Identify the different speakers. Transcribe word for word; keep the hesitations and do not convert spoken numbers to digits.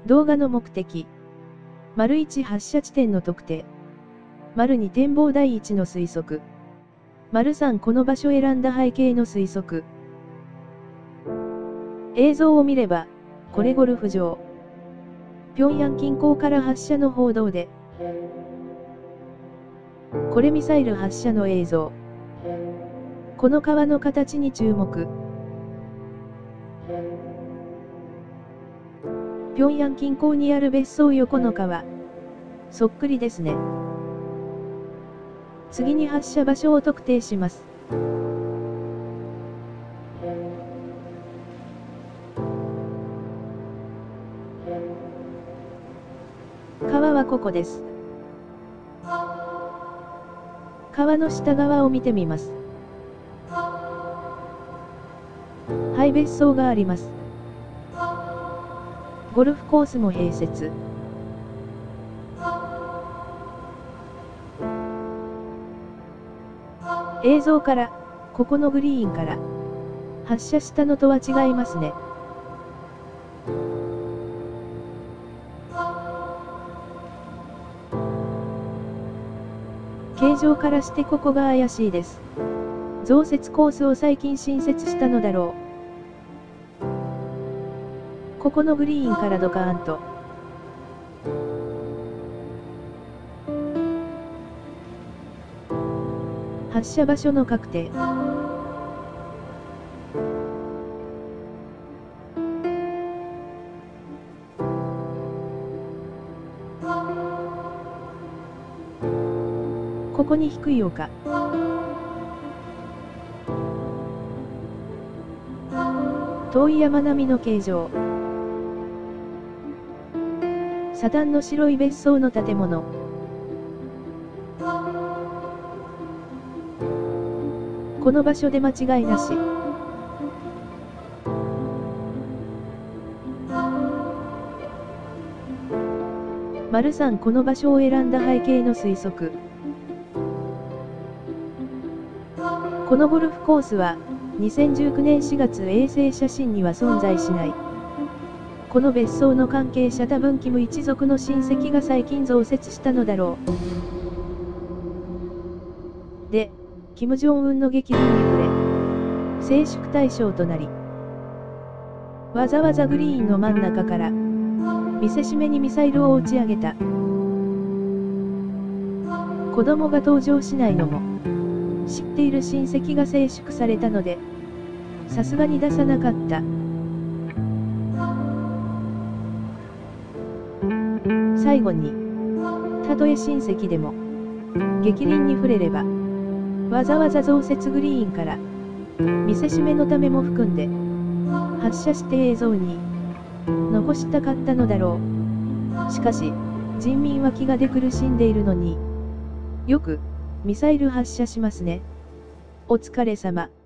Speaker 1: 動画の目的。丸いち発射地点の特定。丸に展望台位置の推測。丸さんこの場所を選んだ背景の推測。映像を見れば、これゴルフ場。平壌近郊から発射の報道で。これミサイル発射の映像。この川の形に注目。平壌近郊にある別荘横の川。そっくりですね。次に発射場所を特定します。川はここです。川の下側を見てみます。はい、別荘があります。ゴルフコースも併設。映像から、ここのグリーンから、発射したのとは違いますね。形状からしてここが怪しいです。増設コースを最近新設したのだろう。ここのグリーンからドカーンと。発射場所の確定。ここに低い丘。遠い山並みの形状。左端の白い別荘の建物。この場所で間違いなし。丸さんこの場所を選んだ背景の推測。このゴルフコースは、にせんじゅうきゅうねんしがつ衛星写真には存在しない。この別荘の関係者多分キム一族の親戚が最近増設したのだろう。で、キム・ジョンウンの激励に触れ、静粛対象となり、わざわざグリーンの真ん中から、見せしめにミサイルを打ち上げた。子供が登場しないのも、知っている親戚が静粛されたので、さすがに出さなかった。最後に、たとえ親戚でも、激鱗に触れれば、わざわざ増設グリーンから、見せしめのためも含んで、発射して映像に、残したかったのだろう。しかし、人民は気がで苦しんでいるのに、よく、ミサイル発射しますね。お疲れ様。